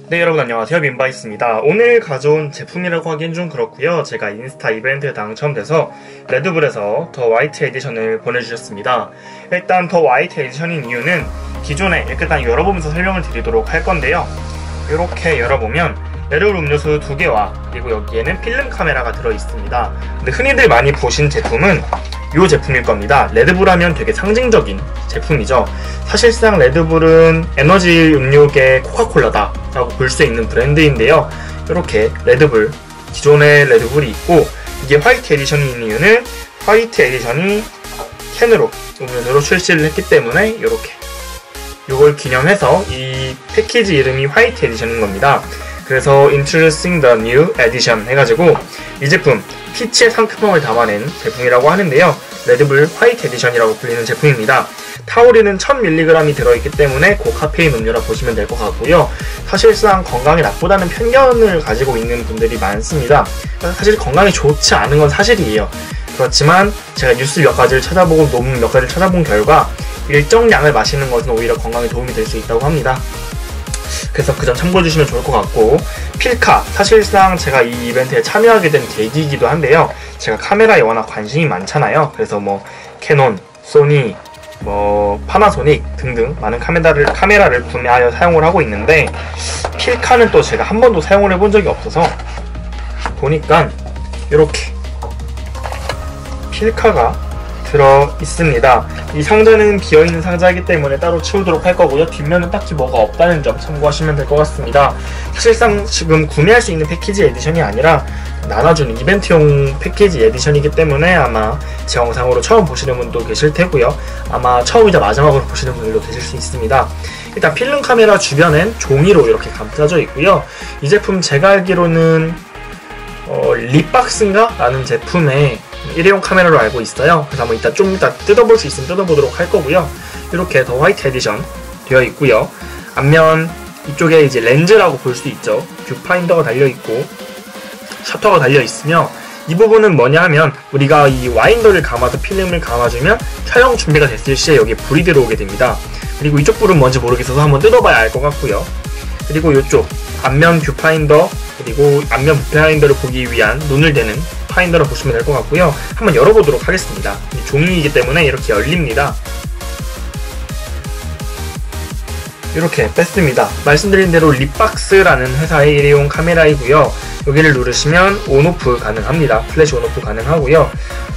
네, 여러분 안녕하세요. 민바이스입니다. 오늘 가져온 제품이라고 하긴 좀 그렇고요. 제가 인스타 이벤트에 당첨돼서 레드불에서 더 화이트 에디션을 보내주셨습니다. 일단 더 화이트 에디션인 이유는 기존에 일단 열어보면서 설명을 드리도록 할 건데요. 이렇게 열어보면 레드불 음료수 2개와 그리고 여기에는 필름 카메라가 들어있습니다. 근데 흔히들 많이 보신 제품은 이 제품일 겁니다. 레드불 하면 되게 상징적인 제품이죠. 사실상 레드불은 에너지 음료계 코카콜라다 라고 볼 수 있는 브랜드인데요. 이렇게 레드불, 기존의 레드불이 있고, 이게 화이트 에디션인 이유는 화이트 에디션이 캔으로, 음료수로 출시를 했기 때문에 이렇게 이걸 기념해서 이 패키지 이름이 화이트 에디션인 겁니다. 그래서 Introducing the New Edition 해가지고 이 제품 피치의 상큼함을 담아낸 제품이라고 하는데요. 레드불 화이트 에디션이라고 불리는 제품입니다. 타우린은 1000mg이 들어있기 때문에 고카페인 음료라 보시면 될 것 같고요. 사실상 건강에 나쁘다는 편견을 가지고 있는 분들이 많습니다. 사실 건강에 좋지 않은 건 사실이에요. 그렇지만 제가 뉴스 몇 가지를 찾아보고 논문 몇 가지를 찾아본 결과 일정량을 마시는 것은 오히려 건강에 도움이 될 수 있다고 합니다. 그래서 그 점 참고해주시면 좋을 것 같고, 필카, 사실상 제가 이 이벤트에 참여하게 된 계기이기도 한데요. 제가 카메라에 워낙 관심이 많잖아요. 그래서 뭐 캐논, 소니, 파나소닉 등등 많은 카메라를 구매하여 사용을 하고 있는데, 필카는 또 제가 한 번도 사용을 해본 적이 없어서 보니까 이렇게 필카가 들어 있습니다. 이 상자는 비어있는 상자이기 때문에 따로 치우도록 할 거고요. 뒷면은 딱히 뭐가 없다는 점 참고하시면 될 것 같습니다. 사실상 지금 구매할 수 있는 패키지 에디션이 아니라 나눠주는 이벤트용 패키지 에디션이기 때문에 아마 제 영상으로 처음 보시는 분도 계실 테고요. 아마 처음이자 마지막으로 보시는 분들도 계실 수 있습니다. 일단 필름 카메라 주변엔 종이로 이렇게 감싸져 있고요. 이 제품 제가 알기로는 립박스인가? 라는 제품의 일회용 카메라로 알고 있어요. 그래서 한번 좀 이따 뜯어볼 수 있으면 뜯어보도록 할 거고요. 이렇게 더 화이트 에디션 되어 있고요. 앞면 이쪽에 이제 렌즈라고 볼 수 있죠. 뷰파인더가 달려있고 셔터가 달려있으며, 이 부분은 뭐냐 하면 우리가 이 와인더를 감아서 필름을 감아주면 촬영 준비가 됐을 시에 여기에 불이 들어오게 됩니다. 그리고 이쪽 불은 뭔지 모르겠어서 한번 뜯어봐야 알 것 같고요. 그리고 이쪽 앞면 뷰파인더, 그리고 앞면 뷰파인더를 보기 위한 눈을 대는 파인더를 보시면 될 것 같고요. 한번 열어보도록 하겠습니다. 종이이기 때문에 이렇게 열립니다. 이렇게 뺐습니다. 말씀드린 대로 립박스라는 회사의 일회용 카메라이고요. 여기를 누르시면 온오프 가능합니다. 플래시 온오프 가능하고요.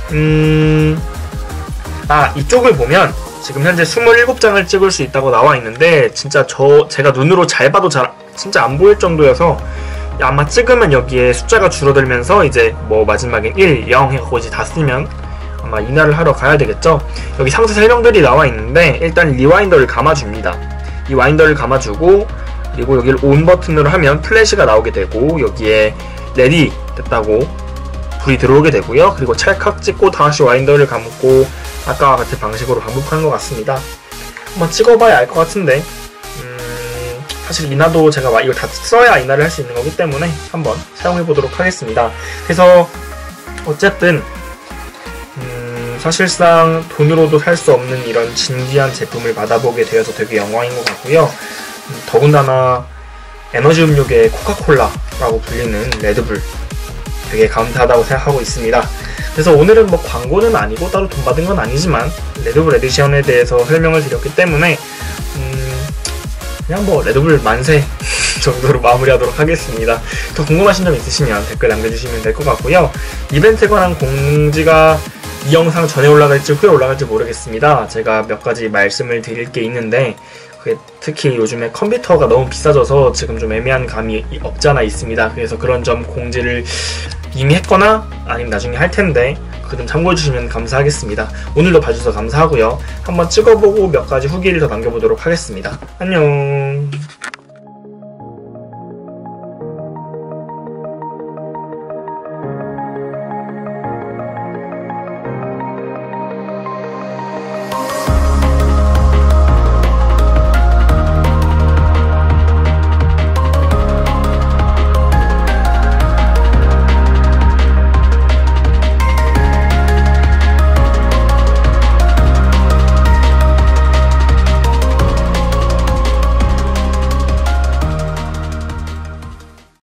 이쪽을 보면 지금 현재 27장을 찍을 수 있다고 나와 있는데, 진짜 제가 눈으로 잘 봐도 진짜 안 보일 정도여서 아마 찍으면 여기에 숫자가 줄어들면서 이제 마지막엔 1, 0 해갖고 이제 다 쓰면 아마 인화를 하러 가야 되겠죠. 여기 상세 설명들이 나와 있는데, 일단 리와인더를 감아줍니다. 이 와인더를 감아주고, 그리고 여기를 온 버튼으로 하면 플래시가 나오게 되고, 여기에 레디 됐다고 불이 들어오게 되고요. 그리고 찰칵 찍고 다시 와인더를 감고 아까와 같은 방식으로 반복하는 것 같습니다. 한번 찍어봐야 알 것 같은데, 사실 인화도 제가 이걸 다 써야 인화를 할 수 있는 거기 때문에 한번 사용해 보도록 하겠습니다. 그래서 어쨌든 사실상 돈으로도 살 수 없는 이런 진귀한 제품을 받아보게 되어서 되게 영광인 것 같고요. 더군다나 에너지 음료계의 코카콜라라고 불리는 레드불, 되게 감사하다고 생각하고 있습니다. 그래서 오늘은 광고는 아니고 따로 돈 받은 건 아니지만 레드불 에디션에 대해서 설명을 드렸기 때문에 그냥 레드불 만세 정도로 마무리하도록 하겠습니다. 더 궁금하신 점 있으시면 댓글 남겨주시면 될 것 같고요. 이벤트에 관한 공지가 이 영상 전에 올라갈지 후에 올라갈지 모르겠습니다. 제가 몇 가지 말씀을 드릴 게 있는데, 특히 요즘에 컴퓨터가 너무 비싸져서 지금 좀 애매한 감이 없지 않아 있습니다. 그래서 그런 점 공지를 이미 했거나 아니면 나중에 할 텐데 그 점 참고해주시면 감사하겠습니다. 오늘도 봐주셔서 감사하고요. 한번 찍어보고 몇 가지 후기를 더 남겨보도록 하겠습니다. 안녕.